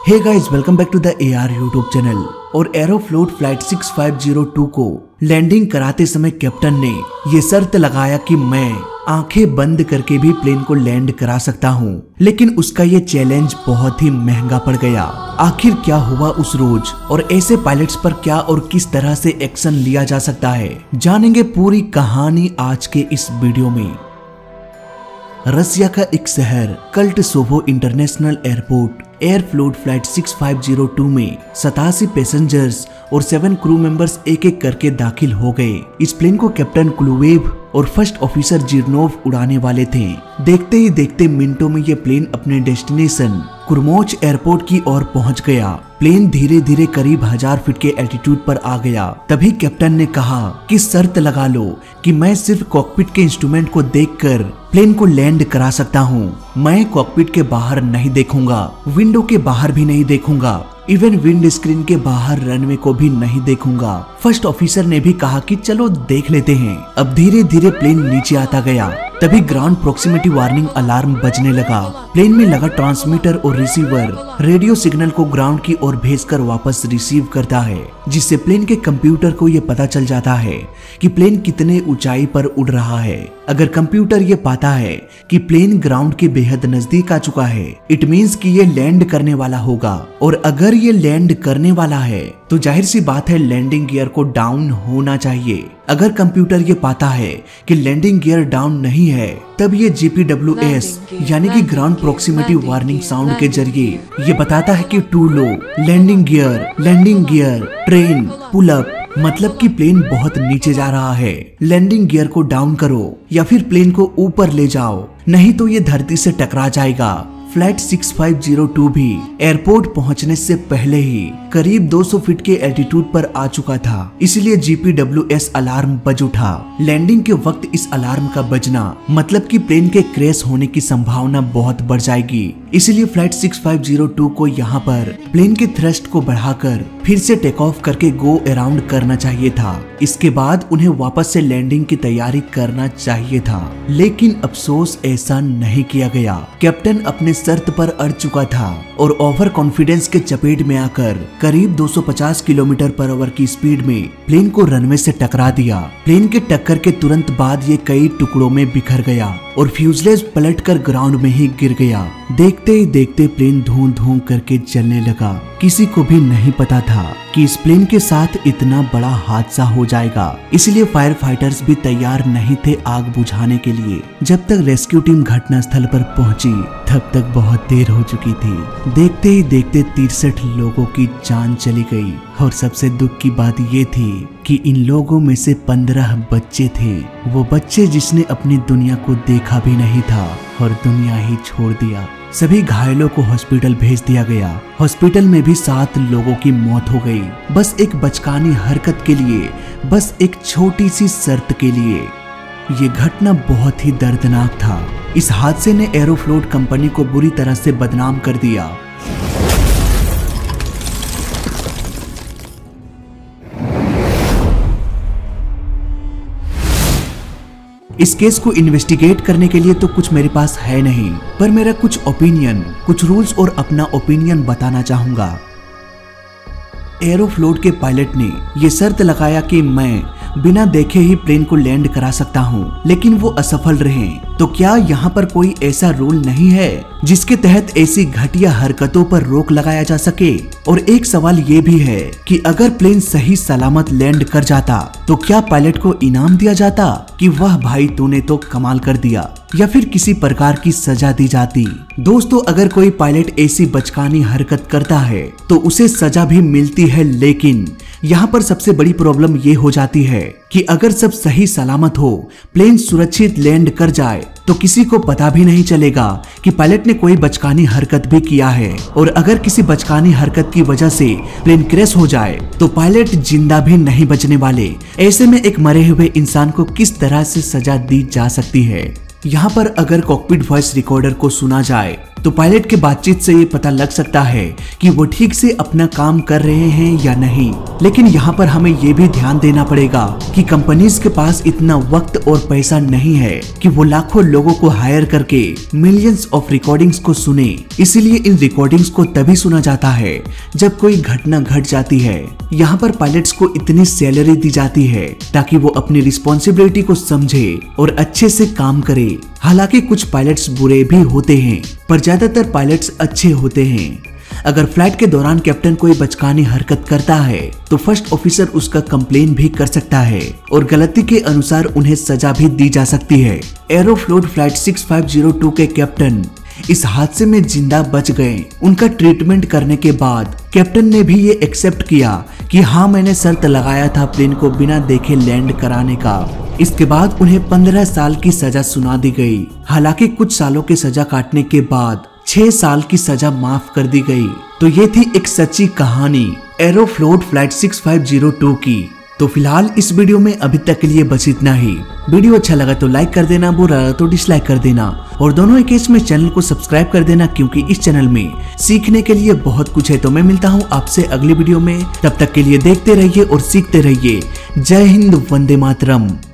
Hey guys, welcome back to the AR YouTube channel. और Aeroflot flight 6502 को landing कराते समय कैप्टन ने ये शर्त लगाया कि मैं आंखें बंद करके भी प्लेन को लैंड करा सकता हूँ, लेकिन उसका ये चैलेंज बहुत ही महंगा पड़ गया। आखिर क्या हुआ उस रोज और ऐसे पायलट्स पर क्या और किस तरह से एक्शन लिया जा सकता है, जानेंगे पूरी कहानी आज के इस वीडियो में। रसिया का एक शहर Koltsovo international airport Aeroflot flight 6502 में 87 पैसेंजर्स और 7 क्रू मेंबर्स एक एक करके दाखिल हो गए। इस प्लेन को कैप्टन क्लुवेव और फर्स्ट ऑफिसर जिरनोव उड़ाने वाले थे। देखते ही देखते मिनटों में ये प्लेन अपने डेस्टिनेशन कुर्मोच एयरपोर्ट की ओर पहुंच गया। प्लेन धीरे धीरे करीब 1000 फीट के एल्टीट्यूड पर आ गया। तभी कैप्टन ने कहा कि शर्त लगा लो कि मैं सिर्फ कॉकपिट के इंस्ट्रूमेंट को देखकर प्लेन को लैंड करा सकता हूँ। मैं कॉकपिट के बाहर नहीं देखूंगा, विंडो के बाहर भी नहीं देखूंगा, इवन विंड स्क्रीन के बाहर रनवे को भी नहीं देखूंगा। फर्स्ट ऑफिसर ने भी कहा कि चलो देख लेते हैं। अब धीरे धीरे प्लेन नीचे आता गया। तभी ग्राउंड प्रोक्सीमिटी वार्निंग अलार्म बजने लगा। प्लेन में लगा ट्रांसमीटर और रिसीवर रेडियो सिग्नल को ग्राउंड की ओर भेजकर वापस रिसीव करता है, जिससे प्लेन के कंप्यूटर को यह पता चल जाता है कि प्लेन कितने ऊंचाई पर उड़ रहा है। अगर कंप्यूटर ये पाता है कि प्लेन ग्राउंड के बेहद नजदीक आ चुका है, इट मीन्स कि ये लैंड करने वाला होगा। और अगर ये लैंड करने वाला है तो जाहिर सी बात है लैंडिंग गियर को डाउन होना चाहिए। अगर कंप्यूटर ये पाता है कि लैंडिंग गियर डाउन नहीं है, तब ये GPWS यानी कि ग्राउंड प्रोक्सीमिटी वार्निंग साउंड के जरिए ये बताता है कि too low, landing gear, terrain, pull up, मतलब कि प्लेन बहुत नीचे जा रहा है। लैंडिंग गियर को डाउन करो या फिर प्लेन को ऊपर ले जाओ, नहीं तो ये धरती से टकरा जाएगा। फ्लाइट 6502 भी एयरपोर्ट पहुंचने से पहले ही करीब 200 फीट के एल्टीट्यूड पर आ चुका था, इसलिए GPWS अलार्म बज उठा। लैंडिंग के वक्त इस अलार्म का बजना मतलब कि प्लेन के क्रैश होने की संभावना बहुत बढ़ जाएगी। इसलिए फ्लाइट 6502 को यहाँ पर प्लेन के थ्रस्ट को बढ़ाकर फिर से टेक ऑफ करके गो अराउंड करना चाहिए था। इसके बाद उन्हें वापस से लैंडिंग की तैयारी करना चाहिए था, लेकिन अफसोस ऐसा नहीं किया गया। कैप्टन अपने शर्त पर अड़ चुका था और ओवर कॉन्फिडेंस के चपेट में आकर करीब 250 किलोमीटर पर आवर की स्पीड में प्लेन को रनवे से टकरा दिया। प्लेन के टक्कर के तुरंत बाद ये कई टुकड़ों में बिखर गया और फ्यूजलेज पलटकर ग्राउंड में ही गिर गया। देखते ही देखते प्लेन धूं धूं करके जलने लगा। किसी को भी नहीं पता था कि इस प्लेन के साथ इतना बड़ा हादसा हो जाएगा, इसलिए फायर फाइटर्स भी तैयार नहीं थे आग बुझाने के लिए। जब तक रेस्क्यू टीम घटनास्थल पर पहुंची तब तक बहुत देर हो चुकी थी। देखते ही देखते 63 लोगों की जान चली गई और सबसे दुख की बात ये थी कि इन लोगों में से 15 बच्चे थे। वो बच्चे जिसने अपनी दुनिया को देखा भी नहीं था और दुनिया ही छोड़ दिया। सभी घायलों को हॉस्पिटल भेज दिया गया। हॉस्पिटल में भी 7 लोगों की मौत हो गई, बस एक बचकानी हरकत के लिए, बस एक छोटी सी शर्त के लिए। ये घटना बहुत ही दर्दनाक था। इस हादसे ने एरोफ्लोट कंपनी को बुरी तरह से बदनाम कर दिया। इस केस को इन्वेस्टिगेट करने के लिए तो कुछ मेरे पास है नहीं, पर मेरा कुछ ओपिनियन, कुछ रूल्स और अपना ओपिनियन बताना चाहूंगा। एरोफ्लोट के पायलट ने ये शर्त लगाया कि मैं बिना देखे ही प्लेन को लैंड करा सकता हूँ, लेकिन वो असफल रहे। तो क्या यहाँ पर कोई ऐसा रूल नहीं है जिसके तहत ऐसी घटिया हरकतों पर रोक लगाया जा सके? और एक सवाल ये भी है कि अगर प्लेन सही सलामत लैंड कर जाता तो क्या पायलट को इनाम दिया जाता कि वाह भाई तूने तो कमाल कर दिया, या फिर किसी प्रकार की सजा दी जाती? दोस्तों, अगर कोई पायलट ऐसी बचकानी हरकत करता है तो उसे सजा भी मिलती है, लेकिन यहाँ पर सबसे बड़ी प्रॉब्लम ये हो जाती है कि अगर सब सही सलामत हो, प्लेन सुरक्षित लैंड कर जाए, तो किसी को पता भी नहीं चलेगा कि पायलट ने कोई बचकानी हरकत भी किया है। और अगर किसी बचकानी हरकत की वजह से प्लेन क्रैश हो जाए तो पायलट जिंदा भी नहीं बचने वाले। ऐसे में एक मरे हुए इंसान को किस तरह से सजा दी जा सकती है? यहाँ पर अगर कॉकपिट वॉइस रिकॉर्डर को सुना जाए तो पायलट के बातचीत से ये पता लग सकता है कि वो ठीक से अपना काम कर रहे हैं या नहीं। लेकिन यहाँ पर हमें ये भी ध्यान देना पड़ेगा कि कंपनीज के पास इतना वक्त और पैसा नहीं है कि वो लाखों लोगों को हायर करके मिलियंस ऑफ रिकॉर्डिंग्स को सुने। इसीलिए इन रिकॉर्डिंग्स को तभी सुना जाता है जब कोई घटना घट जाती है। यहाँ पर पायलट्स को इतनी सैलरी दी जाती है ताकि वो अपनी रिस्पॉन्सिबिलिटी को समझे और अच्छे से काम करे। हालांकि कुछ पायलट्स बुरे भी होते हैं, पर ज्यादातर पायलट्स अच्छे होते हैं। अगर फ्लाइट के दौरान कैप्टन कोई बचकानी हरकत करता है तो फर्स्ट ऑफिसर उसका कंप्लेन भी कर सकता है और गलती के अनुसार उन्हें सजा भी दी जा सकती है। एरोफ्लोट फ्लाइट 6502 के कैप्टन इस हादसे में जिंदा बच गए। उनका ट्रीटमेंट करने के बाद कैप्टन ने भी ये एक्सेप्ट किया कि हाँ, मैंने शर्त लगाया था प्लेन को बिना देखे लैंड कराने का। इसके बाद उन्हें 15 साल की सजा सुना दी गई। हालांकि कुछ सालों की सजा काटने के बाद 6 साल की सजा माफ कर दी गई। तो ये थी एक सच्ची कहानी एरोफ्लोट फ्लाइट 6502 की। तो फिलहाल इस वीडियो में अभी तक के लिए बस इतना ही। वीडियो अच्छा लगा तो लाइक कर देना, बुरा लगा तो डिसलाइक कर देना और दोनों ही केस में चैनल को सब्सक्राइब कर देना, क्योंकि इस चैनल में सीखने के लिए बहुत कुछ है। तो मैं मिलता हूँ आपसे अगली वीडियो में, तब तक के लिए देखते रहिए और सीखते रहिए। जय हिंद, वंदे मातरम।